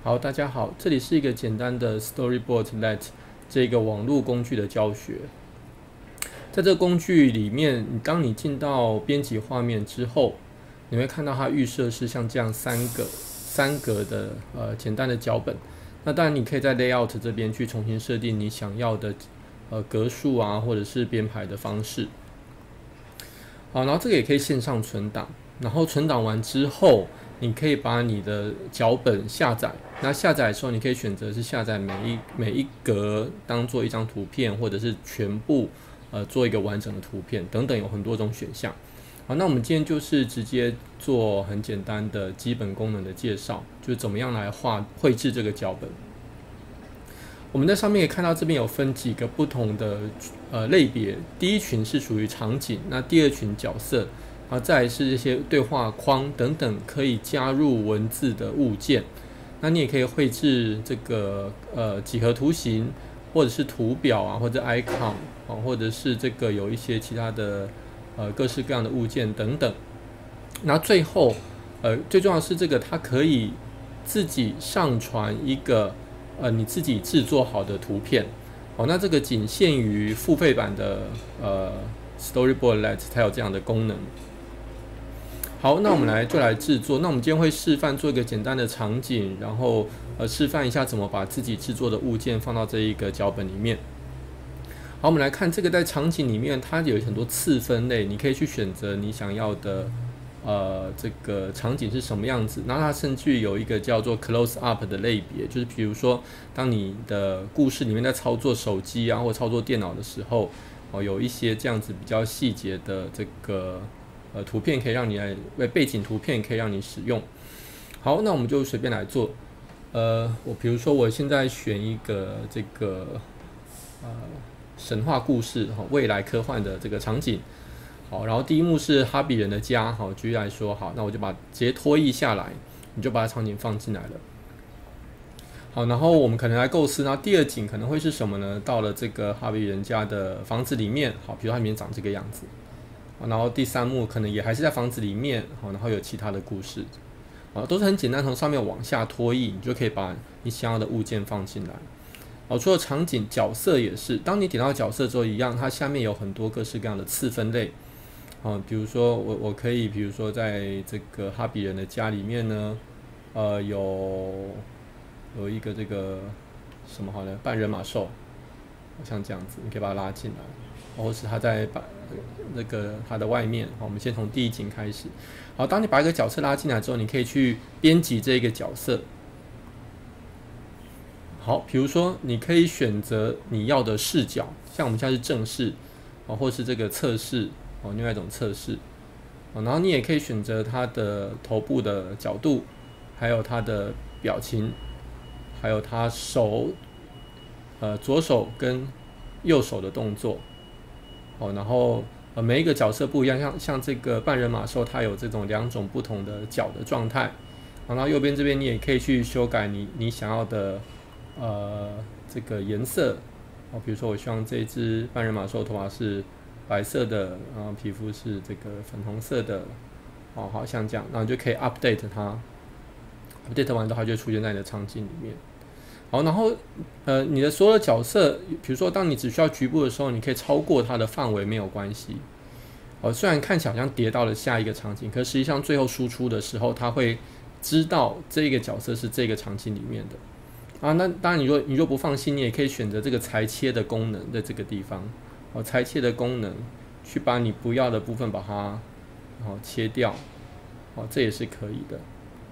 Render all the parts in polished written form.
好，大家好，这里是一个简单的 Storyboardlet 这个网络工具的教学。在这个工具里面，当你进到编辑画面之后，你会看到它预设是像这样三格的简单的脚本。那当然，你可以在 Layout 这边去重新设定你想要的格数啊，或者是编排的方式。好，然后这个也可以线上存档，然后存档完之后，你可以把你的脚本下载。那下载的时候，你可以选择是下载每一格当做一张图片，或者是全部做一个完整的图片等等，有很多种选项。好，那我们今天就是直接做很简单的基本功能的介绍，就是怎么样来绘制这个脚本。我们在上面也看到，这边有分几个不同的类别。第一群是属于场景，那第二群角色，再来是这些对话框等等可以加入文字的物件。那你也可以绘制这个几何图形，或者是图表啊，或者 icon 或者是这个有一些其他的各式各样的物件等等。那最后最重要的是这个，它可以自己上传一个你自己制作好的图片。那这个仅限于付费版的Storyboardlet 才有这样的功能。好，那我们就来制作。那我们今天会示范做一个简单的场景，然后示范一下怎么把自己制作的物件放到这一个脚本里面。好，我们来看这个在场景里面，它有很多次分类，你可以去选择你想要的这个场景是什么样子。然后它甚至有一个叫做 Close Up 的类别，就是比如说当你的故事里面在操作手机啊或操作电脑的时候，有一些这样子比较细节的这个图片可以让你背景图片可以让你使用。好，那我们就随便来做。我比如说我现在选一个这个神话故事未来科幻的这个场景。好，然后第一幕是哈比人的家。好，举例来说，好，那我就直接拖移下来，你就把场景放进来了。好，然后我们可能来构思，然后第二景可能会是什么呢？到了这个哈比人家的房子里面，好，比如它里面长这个样子。然后第三幕可能也还是在房子里面，然后有其他的故事，都是很简单，从上面往下拖移，你就可以把你想要的物件放进来。除了场景，角色也是，当你点到角色之后一样，它下面有很多各式各样的次分类。比如说我可以，比如说在这个哈比人的家里面呢，有一个这个什么好呢？半人马兽，像这样子，你可以把它拉进来，或是它在它的外面。好，我们先从第一景开始。好，当你把一个角色拉进来之后，你可以去编辑这个角色。好，比如说你可以选择你要的视角，像我们现在是正视，或是这个侧视，另外一种侧视。然后你也可以选择它的头部的角度，还有它的表情，还有它左手跟右手的动作。然后每一个角色不一样，像这个半人马兽，它有这种两种不同的脚的状态。然后右边这边你也可以去修改你想要的这个颜色。比如说我希望这一只半人马兽头发是白色的，然后皮肤是这个粉红色的。好像这样，然后你就可以 update 它。update 完之后，它就出现在你的场景里面。好，然后你的所有的角色，比如说当你只需要局部的时候，你可以超过它的范围没有关系。虽然看起来好像跌到了下一个场景，可实际上最后输出的时候，它会知道这个角色是这个场景里面的。那当然你若不放心，你也可以选择这个裁切的功能，在这个地方，裁切的功能去把你不要的部分把它切掉。这也是可以的。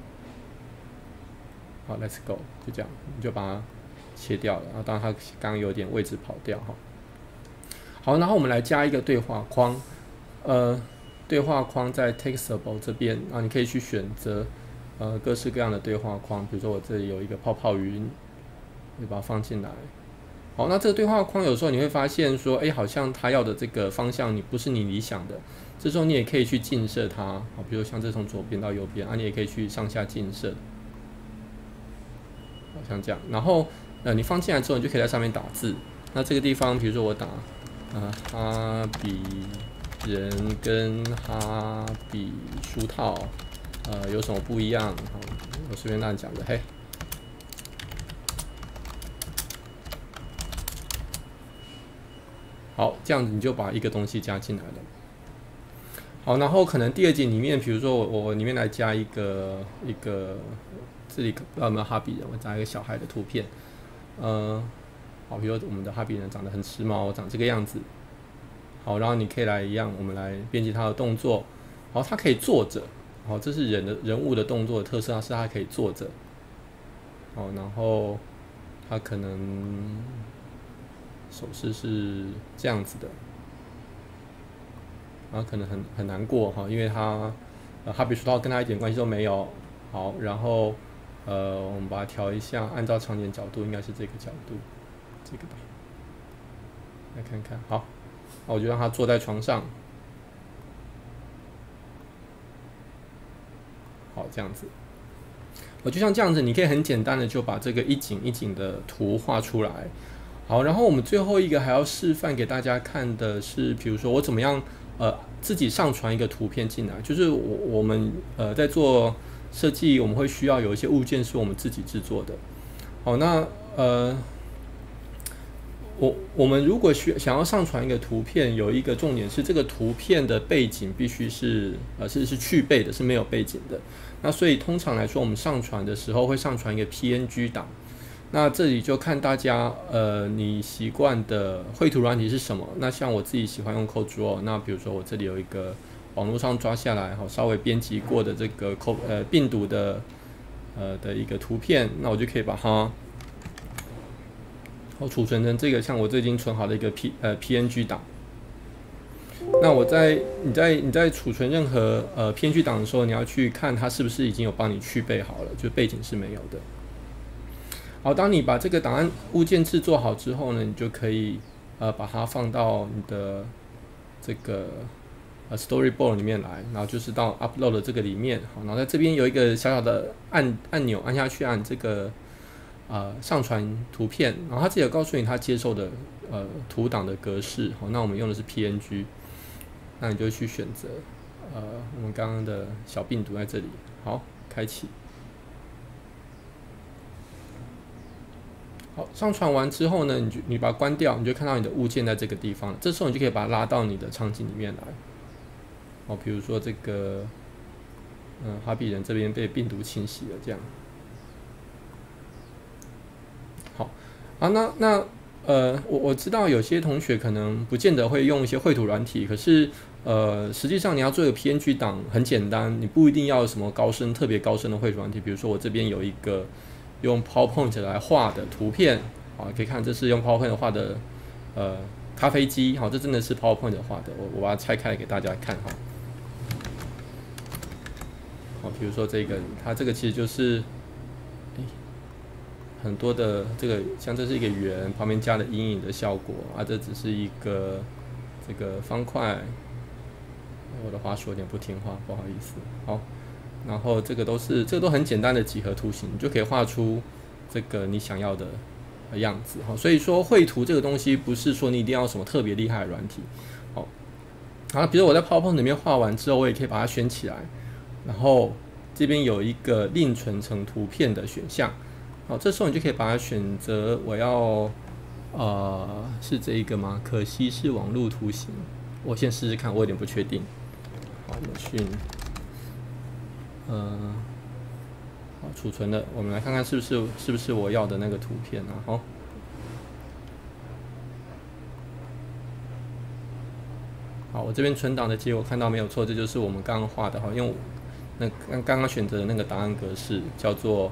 好 ，Let's go， 就这样，你就把它切掉了。然后当然它刚刚有点位置跑掉。好，然后我们来加一个对话框。对话框在 Textable 这边，你可以去选择各式各样的对话框。比如说我这里有一个泡泡云，你把它放进来。好，那这个对话框有时候你会发现说，好像它要的这个方向不是你理想的，这时候你也可以去近摄它。比如像这从左边到右边，你也可以去上下近摄。像这样，然后你放进来之后，你就可以在上面打字。那这个地方，比如说我打哈比人跟哈比书套有什么不一样？我随便乱讲的，嘿。 好，这样子你就把一个东西加进来了。好，然后可能第二节里面，比如说我里面来加一个这里不知道有没有哈比人，我加一个小孩的图片，好，比如说我们的哈比人长得很时髦，长这个样子。好，然后你可以来一样，我们来编辑它的动作。好，它可以坐着。好，这是人物的动作的特色，是它可以坐着。好，然后它可能手势是这样子的，然后可能很难过哈，因为它哈比说到跟他一点关系都没有。好，然后我们把它调一下，按照场景角度应该是这个角度，这个吧，来看看。好，那我就让他坐在床上。好，这样子。就像这样子，你可以很简单的就把这个一景一景的图画出来。好，然后我们最后一个还要示范给大家看的是，比如说我怎么样自己上传一个图片进来，就是我们在做设计，我们会需要有一些物件是我们自己制作的。好，那我们如果想要上传一个图片，有一个重点是这个图片的背景必须是去背的，是没有背景的。那所以通常来说，我们上传的时候会上传一个 PNG 档。那这里就看大家你习惯的绘图软体是什么。那像我自己喜欢用 CorelDRAW， 那比如说我这里有一个网络上抓下来，稍微编辑过的这个病毒的一个图片，那我就可以把它储存成这个像我最近存好的一个PNG 档。那你在储存任何PNG 档的时候，你要去看它是不是已经有帮你去背好了，就背景是没有的。好，当你把这个档案物件制作好之后呢，你就可以把它放到你的这个Storyboard 里面来，然后就是到 Upload 的这个里面。好，然后在这边有一个小小的按钮，按下去按这个上传图片，然后它自己有告诉你它接受的图档的格式。好，那我们用的是 PNG， 那你就去选择我们刚刚的小病毒在这里。好，开启。好，上传完之后呢，你把它关掉，你就看到你的物件在这个地方了。这时候你就可以把它拉到你的场景里面来。哦，比如说这个哈比人这边被病毒侵袭了，这样。好，那我知道有些同学可能不见得会用一些绘图软体，可是实际上你要做一个 PNG 档很简单，你不一定要有什么特别高深的绘图软体。比如说我这边有一个用 PowerPoint 来画的图片，好，可以看这是用 PowerPoint 画的咖啡机，好，这真的是 PowerPoint 画的，我把它拆开来给大家看哈。好，比如说它这个其实就是很多的这个，像这是一个圆，旁边加了阴影的效果啊，这只是一个这个方块。我的滑鼠有点不听话，不好意思。好，然后这个都很简单的几何图形，你就可以画出这个你想要的样子。好，所以说绘图这个东西不是说你一定要什么特别厉害的软体。好，然后比如我在 PowerPoint 里面画完之后，我也可以把它选起来，然后这边有一个另存成图片的选项。好，这时候你就可以把它选择我要是这一个吗？可惜是网络图形，我先试试看，我有点不确定。好，Machine，好，储存了，我们来看看是不是我要的那个图片啊？好，好，我这边存档的结果看到没有错，这就是我们刚刚画的，好，用那刚刚选择的那个档案格式叫做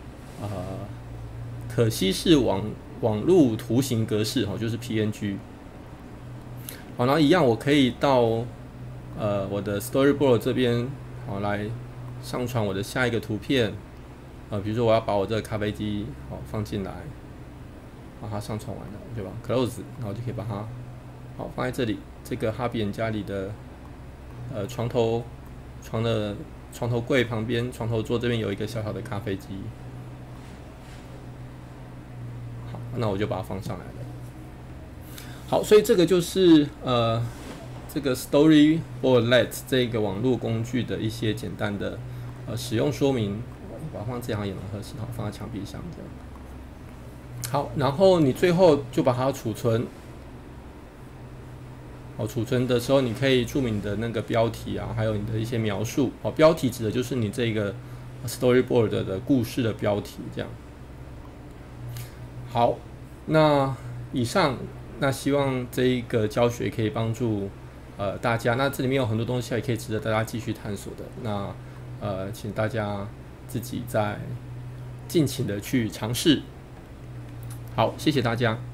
可惜是网络图形格式，就是 PNG。好，然后一样，我可以到我的 Storyboard 这边，好，来上传我的下一个图片。比如说我要把我这个咖啡机放进来，把它上传完了，对吧 ？Close， 然后就可以把它放在这里。这个哈比人家里的床头柜旁边，床头桌这边有一个小小的咖啡机。好，那我就把它放上来了。好，所以这个就是这个 Storyboardlet 这个网络工具的一些简单的使用说明。把它放这样也蛮合适，好，放在墙壁上这样。好，然后你最后就把它储存。 储存的时候你可以注明你的那个标题啊，还有你的一些描述。标题指的就是你这个 storyboard 的故事的标题，这样。好，那以上，那希望这一个教学可以帮助大家。那这里面有很多东西也可以值得大家继续探索的。那请大家自己再尽情的去尝试。好，谢谢大家。